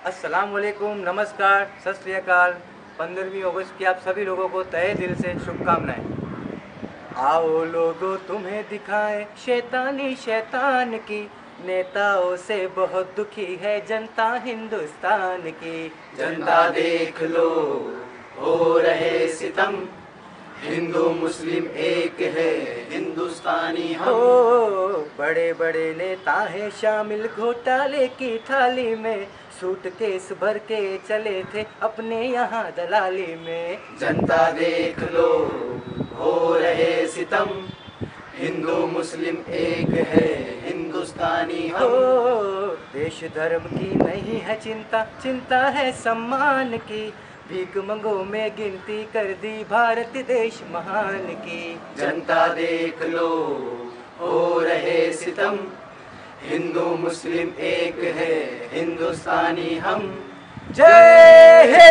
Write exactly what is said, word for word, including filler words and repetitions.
अस्सलाम वालेकुम, नमस्कार, सत श्री अकाल। पंद्रहवीं अगस्त की आप सभी लोगों को तहे दिल से शुभकामनाएं। आओ लोगों तुम्हें दिखाएं शैतानी शैतान की, नेताओं से बहुत दुखी है जनता हिंदुस्तान की। जनता देख लो हो रहे सितम, हिंदू मुस्लिम एक है हिंदुस्तानी हम। ओ बड़े बड़े नेता हैं शामिल घोटाले की थाली में, सूटकेस भर के चले थे अपने यहाँ दलाली में। जनता देख लो हो रहे सितम, हिंदू मुस्लिम एक है हिंदुस्तानी ओ हम। देश धर्म की नहीं है चिंता, चिंता है सम्मान की, भीख मंगों में गिनती कर दी भारत देश महान की। जनता देख लो हो रहे सितम, हिंदू मुस्लिम एक है हिंदुस्तानी हम। जय हिंद।